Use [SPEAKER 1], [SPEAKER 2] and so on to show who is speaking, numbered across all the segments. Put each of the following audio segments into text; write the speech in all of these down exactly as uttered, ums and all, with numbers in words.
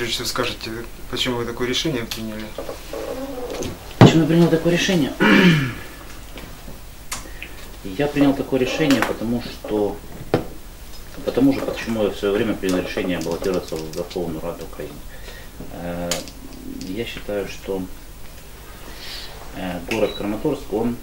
[SPEAKER 1] прежде всего скажете, почему вы такое решение приняли?
[SPEAKER 2] Почему я принял такое решение? Я принял такое решение, потому что, потому же, почему я в свое время принял решение баллотироваться в Верховную Раду Украины. Я считаю, что город Краматорск, он,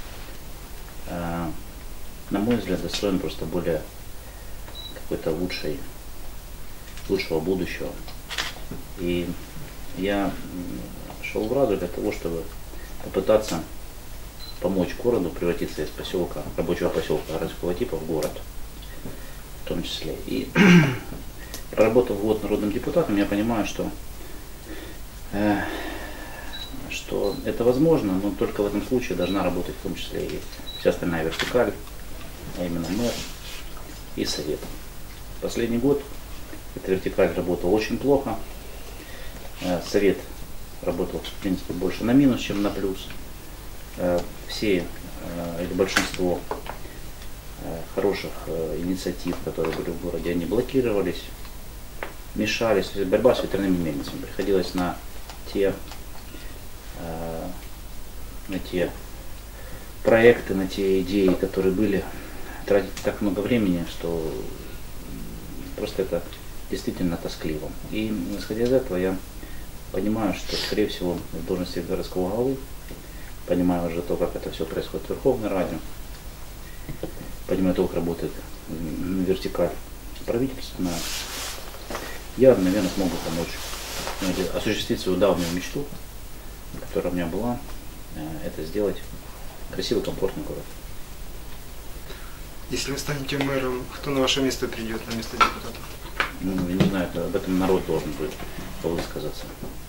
[SPEAKER 2] на мой взгляд, достоин просто более какой-то лучшей, лучшего будущего. И я шел в Раду для того, чтобы попытаться помочь городу превратиться из поселка, рабочего поселка городского типа в город, в том числе. И проработав год народным депутатом, я понимаю, что, э, что это возможно, но только в этом случае должна работать в том числе и вся остальная вертикаль, а именно мэр и совет. Последний год эта вертикаль работала очень плохо, э, совет работал, в принципе, больше на минус, чем на плюс. Все или большинство хороших инициатив, которые были в городе, они блокировались, мешались. То есть борьба с ветряными мельницами. Приходилось на те, на те проекты, на те идеи, которые были, тратить так много времени, что просто это действительно тоскливо. И исходя из этого я понимаю, что, скорее всего, в должности городского главы, понимаю уже то, как это все происходит в Верховной Раде, понимаю то, как работает вертикаль правительственная, я, наверное, смогу помочь осуществить свою давнюю мечту, которая у меня была, это сделать красивый, комфортный город.
[SPEAKER 1] Если вы станете мэром, кто на ваше место придет, на место депутата?
[SPEAKER 2] Ну, я не знаю, это, об этом народ должен будет высказаться.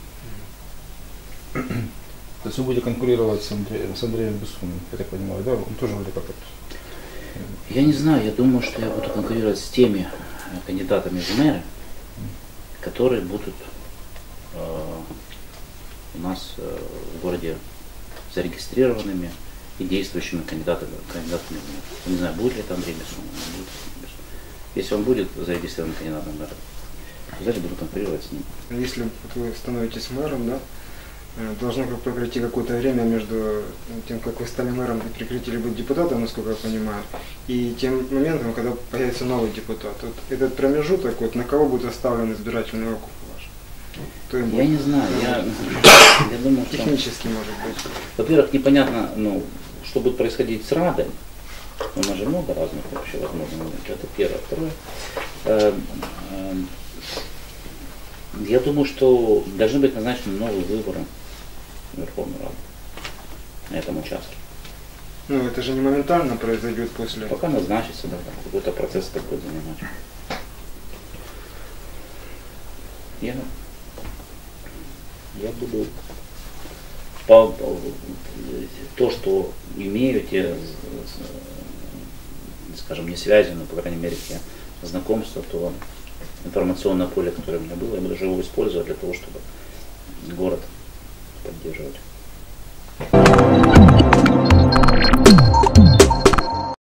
[SPEAKER 3] То есть вы будете конкурировать с, Андре, с Андреем Бессуновым, я так понимаю, да? Он тоже вроде как это.
[SPEAKER 2] Я не знаю, я думаю, что я буду конкурировать с теми кандидатами в мэры, которые будут э, у нас э, в городе зарегистрированными и действующими кандидатами, кандидатами в мэр. Я не знаю, будет ли это Андрей Бессунов. Если он будет зарегистрированным кандидатом в мэр, то значит буду конкурировать с ним.
[SPEAKER 1] Если вы становитесь мэром, да, должно пройти какое-то время между тем, как вы стали мэром и прекратили быть депутатом, насколько я понимаю, и тем моментом, когда появится новый депутат. Вот этот промежуток, вот, на кого будет оставлен избирательный округ ваш? Кто им
[SPEAKER 2] я
[SPEAKER 1] будет?
[SPEAKER 2] не знаю, я, я думаю, что...
[SPEAKER 1] Технически, может быть.
[SPEAKER 2] Во-первых, непонятно, ну, что будет происходить с Радой. У нас же много разных вообще возможных моментов. Это первое. Второе. Э, э, я думаю, что должны быть назначены новые выборы в Верховную Раду на этом участке.
[SPEAKER 1] Ну, это же не моментально произойдет после...
[SPEAKER 2] Пока назначится, да, какой-то процесс так будет занимать. Я, я буду по, по, то, что имею, те, скажем, не связи, но, по крайней мере, те знакомства, то информационное поле, которое у меня было, я буду его использовать для того, чтобы город поддерживать.